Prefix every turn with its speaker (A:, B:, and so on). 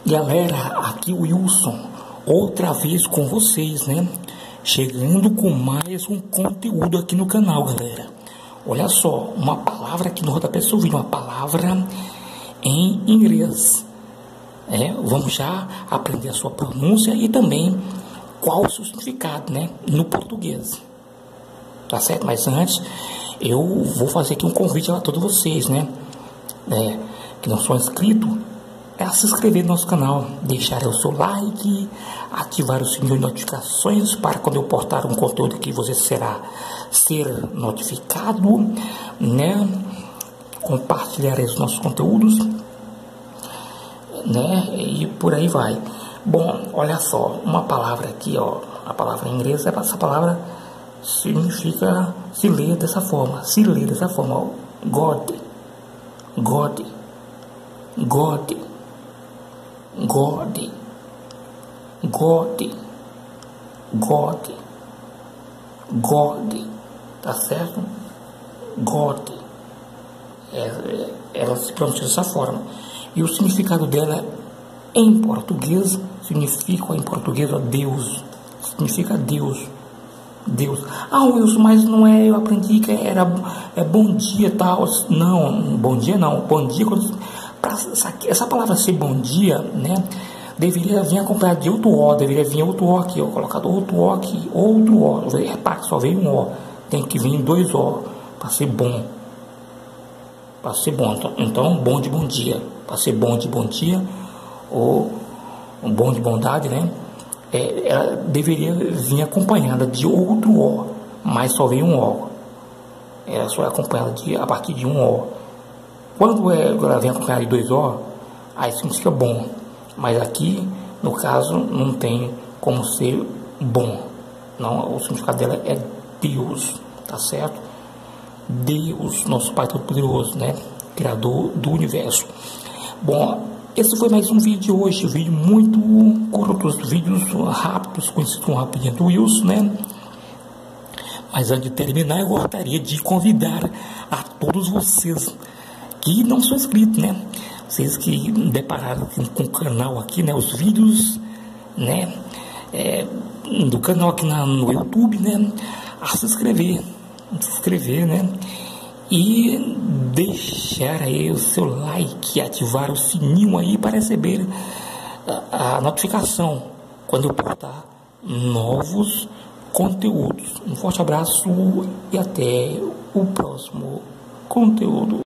A: Galera, aqui o Wilson, outra vez com vocês, né? Chegando com mais um conteúdo aqui no canal, galera. Olha só, uma palavra aqui no rodapé do vídeo, uma palavra em inglês. Vamos já aprender a sua pronúncia e também qual o seu significado, né? No português. Tá certo? Mas antes, eu vou fazer aqui um convite a todos vocês, né? Que não são inscritos. Se inscrever no nosso canal, deixar o seu like, ativar o sininho de notificações para quando eu postar um conteúdo que você ser notificado, né? Compartilhar os nossos conteúdos, né? E por aí vai. Bom, olha só, uma palavra aqui, ó, a palavra em inglês, essa palavra significa se ler dessa forma, ó, God, God, God, God, God, God, God, tá certo? God, ela se pronuncia dessa forma. E o significado dela em português significa, ó, Deus, significa Deus, Deus. Wilson, mas não é, eu aprendi que era bom dia, tal. Não, bom dia não, bom dia essa palavra ser bom dia, né, deveria vir acompanhado de outro O, deveria vir outro O aqui, ó, colocado outro O aqui, outro O, repare que só veio um O, tem que vir dois O, para ser bom, então bom de bom dia, para ser bom de bom dia, ou um bom de bondade, né, ela deveria vir acompanhada de outro O, mas só veio um O, ela só é acompanhada a partir de um O. Quando ela vem acompanhada de dois O, aí significa bom. Mas aqui, no caso, não tem como ser bom. Não, o significado dela é Deus, tá certo? Deus, nosso Pai Todo-Poderoso, né? Criador do universo. Bom, esse foi mais um vídeo de hoje. Um vídeo muito curto, vídeos rápidos, conhecido como Rapidinho do Wilson, né? Mas antes de terminar, eu gostaria de convidar a todos vocês que não são inscritos, né? Vocês que depararam com o canal aqui, né? Os vídeos, né? Do canal aqui no YouTube, né? A se inscrever, né? E deixar aí o seu like, ativar o sininho aí para receber a notificação quando eu postar novos conteúdos. Um forte abraço e até o próximo conteúdo.